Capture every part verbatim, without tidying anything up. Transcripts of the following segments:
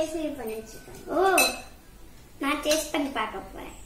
கேசரி பண்ணி வச்சிருக்கேன். ஓ, நான் டேஸ்ட் பண்ணி பார்க்க போறேன்.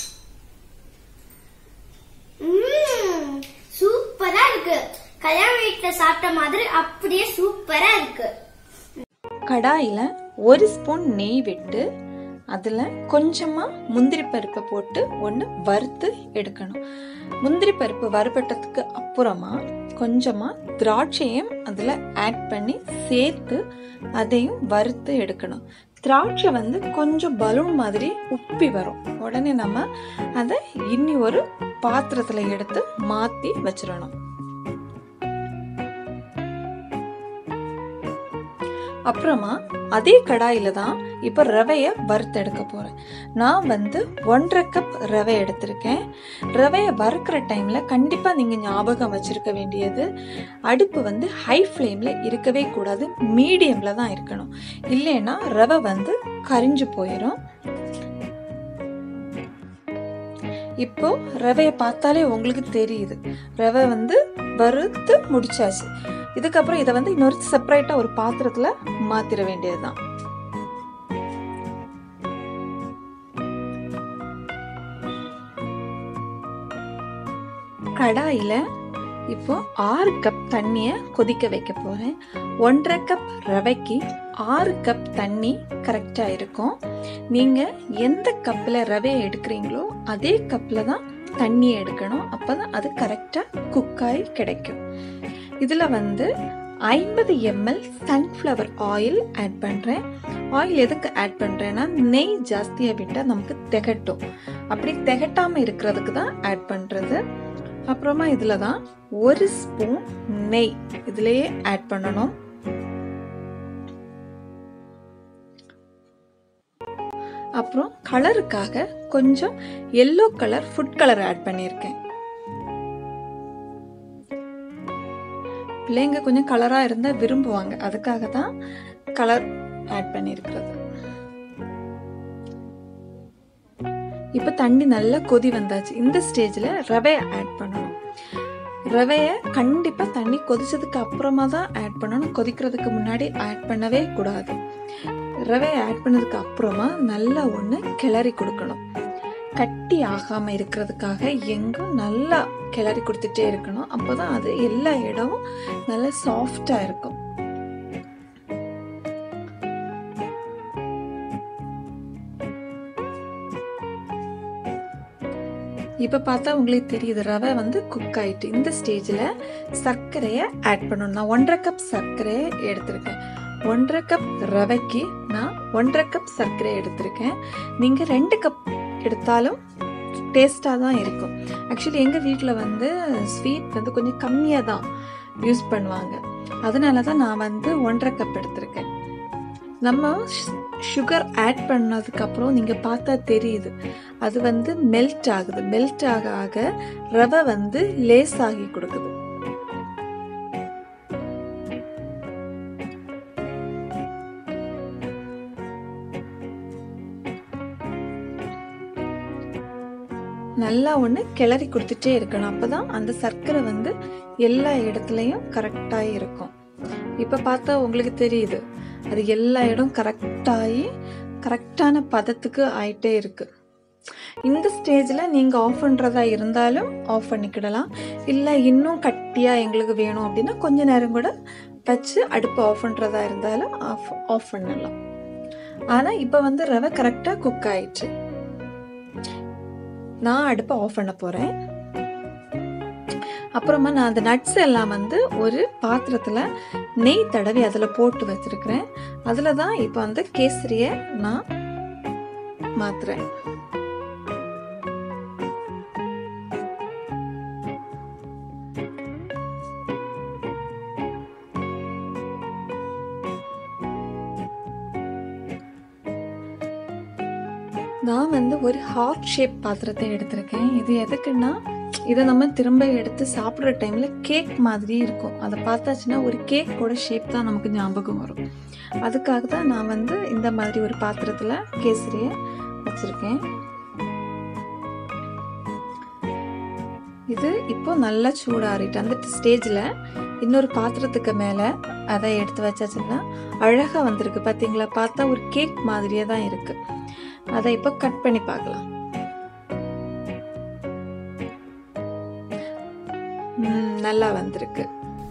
ம், சூப்பரா இருக்கு. கல்யாண வீட்ல சாப்பிட்ட மாதிரி அப்படியே சூப்பரா இருக்கு. கடாயில ஒரு ஸ்பூன் நெய் விட்டு அதுல கொஞ்சமா முந்திரி பருப்பை போட்டு ஒன்று வறுத்து எடுக்கணும். முந்திரி பருப்பு வறுபட்டதுக்கு அப்புறமா கொஞ்சமா திராட்சையும் அதுல ஆட் பண்ணி சேர்த்து அதையும் வறுத்து எடுக்கணும். திராட்சை வந்து கொஞ்சம் பலூன் மாதிரி உப்பி வரும். உடனே நம்ம அதை இன்னி ஒரு பாத்திரத்துல எடுத்து மாத்தி வச்சிடணும். அப்புறமா அதே கடாயில தான் இப்ப ரவைய வறுத்தெடுக்க போறேன். நான் வந்து ஒன்றரை கப் ரவை எடுத்திருக்கேன். ரவைய வறுக்கிற டைம்ல கண்டிப்பா நீங்க ஞாபகம் வச்சிருக்க வேண்டியது, அடுப்பு வந்து ஹை ஃப்ளேம்ல இருக்கவே கூடாது, மீடியம்ல தான் இருக்கணும். இல்லைன்னா ரவை வந்து கரிஞ்சு போயிடும். இப்போ ரவையை பார்த்தாலே உங்களுக்கு தெரியுது, ரவை வந்து வறுத்து முடிச்சாச்சு. இதுக்கப்புறம் இதை வந்து இன்னொரு செப்பரேட்டா ஒரு பாத்திரத்துல மாத்திர வேண்டியதுதான். கடாயில இப்போ ஆறு கப் தண்ணிய கொதிக்க வைக்க போறேன். ஒன்றரை கப் ரவைக்கு ஆறு கப் தண்ணி கரெக்டா இருக்கும். நீங்க எந்த கப்ல ரவையை எடுக்கிறீங்களோ அதே கப்ல தான் தண்ணியை எடுக்கணும். அப்பதான் அது கரெக்டா குக்காய் கிடைக்கும். இதுல வந்து ஐம்பது எம்எல் சன்ஃப்ளவர் ஆயில் ஆட் பண்றேன். ஆயில் எதுக்கு ஆட் பண்றேன்னா, நெய் ஜாஸ்தியா விட்டா நமக்கு திகட்டும். அப்படி திகட்டாம இருக்கிறதுக்கு தான் ஆட் பண்றது. அப்புறமா இதுல தான் ஒரு ஸ்பூன் நெய் இதுலயே ஆட் பண்ணணும். அப்புறம் கலருக்காக கொஞ்சம் yellow colour food colour add பண்ணியிருக்கேன். பிள்ளைங்க கொஞ்சம் கலரா இருந்தா விரும்புவாங்க, அதுக்காக தான் கலர் ஆட் பண்ணியிருக்கிறது. இப்ப தண்ணி நல்லா கொதி வந்தாச்சு. இந்த ஸ்டேஜ்ல ரவைய ஆட் பண்ணணும். ரவைய கண்டிப்பா தண்ணி கொதிச்சதுக்கு அப்புறமா தான் ஆட் பண்ணணும். கொதிக்கிறதுக்கு முன்னாடி ஆட் பண்ணவே கூடாது. ரவைய ஆட் பண்ணதுக்கு அப்புறமா நல்லா ஒண்ணு கிளறி கொடுக்கணும். கட்டி ஆகாம இருக்கிறதுக்காக எங்கும் நல்லா கிளறி கொடுத்துட்டே இருக்கணும். அப்போதான் அது எல்லா இடமும் நல்லா சாஃப்டா இருக்கும். இப்ப பார்த்தா உங்களுக்கு தெரியுது, ரவை வந்து குக் ஆயிட்டு. இந்த ஸ்டேஜ்ல சர்க்கரைய ஆட் பண்ணணும். நான் ஒன்றரை கப் சர்க்கரையை எடுத்திருக்கேன். ஒன்றரை கப் ரவைக்கு நான் ஒன்றரை கப் சர்க்கரை எடுத்திருக்கேன். நீங்க ரெண்டு கப் எடுத்தாலும் டேஸ்டா தான் இருக்கும். ஆக்சுவலி எங்க வீட்டில் வந்து ஸ்வீட் வந்து கொஞ்சம் கம்மியா தான் யூஸ் பண்ணுவாங்க. அதனாலதான் நான் வந்து ஒன்றரை கப் எடுத்திருக்கேன். நம்ம சுகர் ஆட் பண்ணதுக்கு அப்புறம் நீங்க பார்த்தா தெரியுது, அது வந்து மெல்ட் ஆகுது. மெல்ட் ஆக ஆக ரவை வந்து லேஸ் ஆகி கொடுக்குது. நல்லா ஒன்று கிளறி கொடுத்துட்டே இருக்கணும். அப்பதான் அந்த சர்க்கரை வந்து எல்லா இடத்துலையும் கரெக்டாகி இருக்கும். இப்போ பார்த்தா உங்களுக்கு தெரியுது, அது எல்லா இடம் கரெக்டாகி கரெக்டான பதத்துக்கு ஆயிட்டே இருக்கு. இந்த ஸ்டேஜ்ல நீங்க ஆஃப் பண்றதா இருந்தாலும் ஆஃப் பண்ணிக்கிடலாம். இல்லை இன்னும் கட்டியா எங்களுக்கு வேணும் அப்படின்னா கொஞ்ச நேரம் கூட வச்சு அடுப்பு ஆஃப் பண்றதா இருந்தாலும் ஆஃப் ஆஃப் பண்ணலாம். ஆனா இப்போ வந்து ரவை கரெக்டா குக் ஆயிடுச்சு. நான் அடுப்பை ஆஃப் பண்ண போறேன். அப்புறமா நான் அந்த நட்ஸ் எல்லாம் வந்து ஒரு பாத்திரத்துல நெய் தடவி அதுல போட்டு வச்சிருக்கிறேன். அதுலதான் இப்ப அந்த கேசரிய நான் மாத்துறேன். நான் வந்து ஒரு ஹார்ட் ஷேப் பாத்திரத்தை எடுத்திருக்கேன். இது எதுக்குன்னா, இதை நம்ம திரும்ப எடுத்து சாப்பிட்ற டைம்ல கேக் மாதிரி இருக்கும். அதை பார்த்தாச்சுன்னா ஒரு கேக்கோட ஷேப் தான் நமக்கு ஞாபகம் வரும். அதுக்காக தான் நான் வந்து இந்த மாதிரி ஒரு பாத்திரத்துல கேசரிய வச்சிருக்கேன். இது இப்போ நல்லா சூடாறிட்டு அந்த ஸ்டேஜ்ல இன்னொரு பாத்திரத்துக்கு மேலே அதை எடுத்து வச்சாச்சுன்னா அழகாக வந்திருக்கு. பார்த்தீங்களா? பார்த்தா ஒரு கேக் மாதிரியே தான் இருக்கு. அதை இப்போ கட் பண்ணி பார்க்கலாம். நல்லா வந்திருக்கு.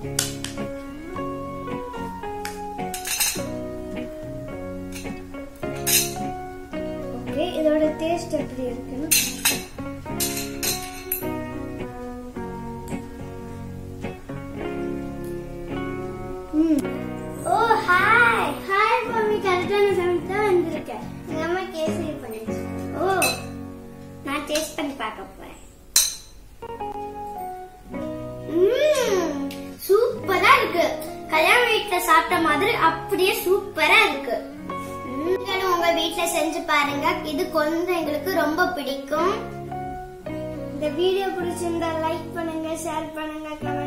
ஓகே, இதோட டேஸ்ட் எப்படி இருக்குன்னு ஓ ஹாய் ஹாய் மம்மி, கரெக்டான சமையல் தான் வந்திருக்கேன். எங்க அம்மா கேசரி பண்ணிச்சு. ஓ, நான் டேஸ்ட் பண்ணி பார்க்க போறேன். சூப்பரா இருக்கு. கல்யாண வீட்டுல சாப்பிட்ட மாதிரி அப்படியே சூப்பரா இருக்கு. நீங்களும் உங்க வீட்டுல செஞ்சு பாருங்க. இது கொஞ்சம் எங்களுக்கு ரொம்ப பிடிக்கும். இந்த வீடியோ பிடிச்சிருந்தா லைக் பண்ணுங்க, ஷேர் பண்ணுங்க,